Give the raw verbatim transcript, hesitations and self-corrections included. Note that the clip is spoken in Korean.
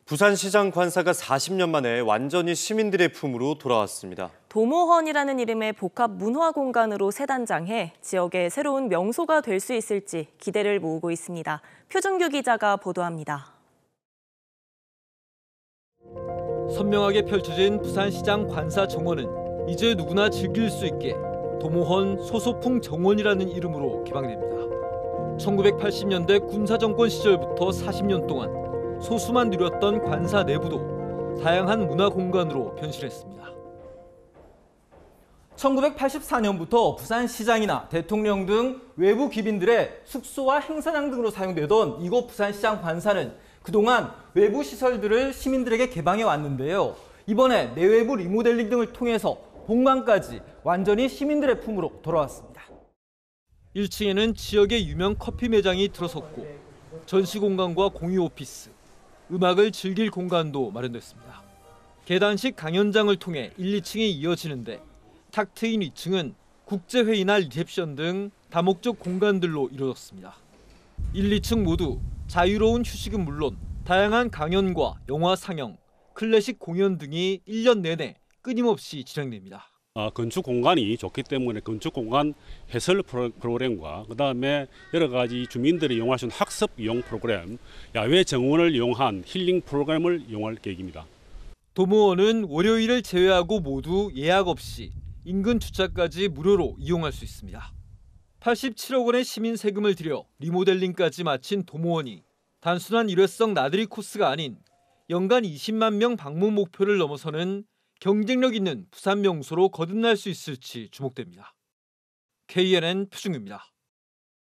부산시장 관사가 사십 년 만에 완전히 시민들의 품으로 돌아왔습니다. 도모헌이라는 이름의 복합 문화 공간으로 새 단장해 지역의 새로운 명소가 될 수 있을지 기대를 모으고 있습니다. 표준규 기자가 보도합니다. 선명하게 펼쳐진 부산시장 관사 정원은 이제 누구나 즐길 수 있게 도모헌 소소풍 정원이라는 이름으로 개방됩니다. 천구백팔십 년대 군사정권 시절부터 사십 년 동안 소수만 누렸던 관사 내부도 다양한 문화 공간으로 변신했습니다. 천구백팔십사 년부터 부산시장이나 대통령 등 외부 귀빈들의 숙소와 행사장 등으로 사용되던 이곳 부산시장 관사는 그동안 외부 시설들을 시민들에게 개방해 왔는데요. 이번에 내외부 리모델링 등을 통해서 본관까지 완전히 시민들의 품으로 돌아왔습니다. 일 층에는 지역의 유명 커피 매장이 들어섰고 전시 공간과 공유 오피스, 음악을 즐길 공간도 마련됐습니다. 계단식 강연장을 통해 일, 이 층이 이어지는데 탁 트인 이 층은 국제회의나 리셉션 등 다목적 공간들로 이루어졌습니다. 일, 이 층 모두 자유로운 휴식은 물론 다양한 강연과 영화 상영, 클래식 공연 등이 일 년 내내 끊임없이 진행됩니다. 어, 건축 공간이 좋기 때문에 건축 공간 해설 프로그램과 그다음에 여러 가지 주민들이 이용할 수 있는 학습 이용 프로그램, 야외 정원을 이용한 힐링 프로그램을 이용할 계획입니다. 도모헌은 월요일을 제외하고 모두 예약 없이 인근 주차까지 무료로 이용할 수 있습니다. 팔십칠억 원의 시민 세금을 들여 리모델링까지 마친 도모헌이 단순한 일회성 나들이 코스가 아닌 연간 이십만 명 방문 목표를 넘어서는 경쟁력 있는 부산 명소로 거듭날 수 있을지 주목됩니다. 케이엔엔 표준규입니다.